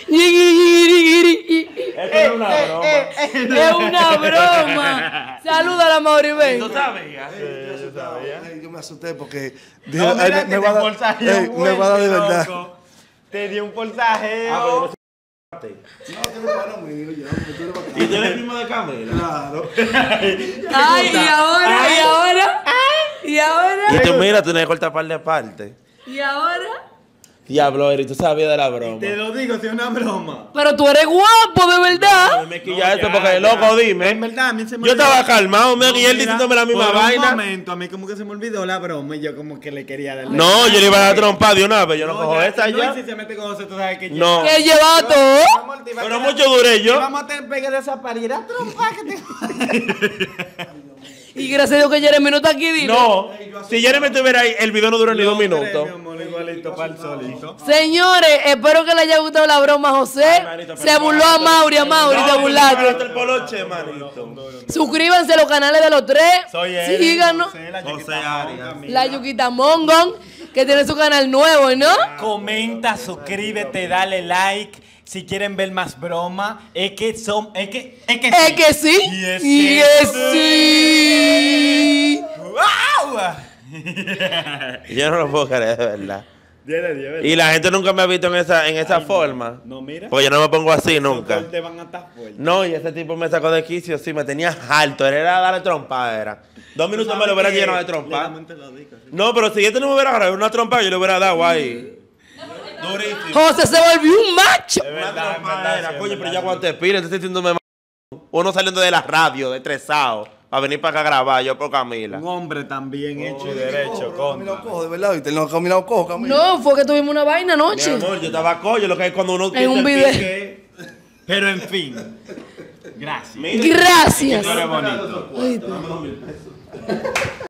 Esto es una broma. ¡Es una broma! Saluda a la Mauri, ven. sabías? Ay, yo me asusté porque no, mira, que me va a te dar forzaje, me va a dar de verdad. Te di un forzaje. No, tiene bueno mío, ya, porque tú eres bacán. ¿Y tú eres el primo de Camila? Claro. ¡Ay, y ahora! ¿Y ahora? ¿Y ahora? Y tú mira, tú tienes que cortar par de parte. ¿Y ahora? Diablo, Eri, tú sabías de la broma. Te lo digo, si es una broma. Pero tú eres guapo, de verdad. Me quilla eso porque, loco, En dime. verdad, a mí se me Yo olvidó. estaba calmado, man, y él Mira, diciéndome la misma por vaina. un momento, a mí como que se me olvidó la broma y yo como que le quería dar. No, yo le iba a dar trompa de una vez, yo no cojo ya, esa no, ya. y si se mete con José, tú sabes que yo. No. ¿Qué lleva todo? Pero mucho duré yo. Vamos a tener pegue de esa parida trompa que te. Y gracias a Dios que Jeremy no está aquí, dile. No, si Jeremy estuviera ahí, el video no duró ni 2 minutos. Mi amor, igualito para el solito. Señores, espero que le haya gustado la broma, José. manito, Se burló a Mauri, te burlaste. el poloche, manito. Suscríbanse a los canales de los tres. Soy él. Síganos. José Arias. La Yuquita Mongon, que tiene su canal nuevo, ¿no? Comenta, suscríbete, dale like. Si quieren ver más broma, es que sí. Es que sí. Y es sí. ¡Wow! Yo no lo puedo creer, de verdad. 10 de 10, ¿verdad? Y la gente nunca me ha visto en esa forma. No, mira. Porque yo no me pongo así Esos nunca. cortes van a estar fuertes. No, y ese tipo me sacó de quicio, sí, me tenía harto. Era darle trompa, era. 2 minutos me lo hubiera llenado de trompa. Legalmente lo digo, sí. No, pero si este no me hubiera agarrado una trompa, yo le hubiera dado ahí. Durísimo. José se volvió un macho. Es Una verdad, trompa era, sí, coño, es pero verdad, ya aguanté pila, estoy sintiéndome mal. Uno saliendo de la radio, de estresado, para venir para acá a grabar, yo por Camila. Un hombre también hecho y Cojo, derecho, Camila contra. cojo, de verdad, ¿viste? No, Camila cojo, Camila. No, fue que tuvimos una vaina Mi anoche. amor, yo estaba coño, lo que es cuando uno En un siente el video. pique. Pero en fin. Gracias. Mira, Gracias. Tú eres bonito. Oíste.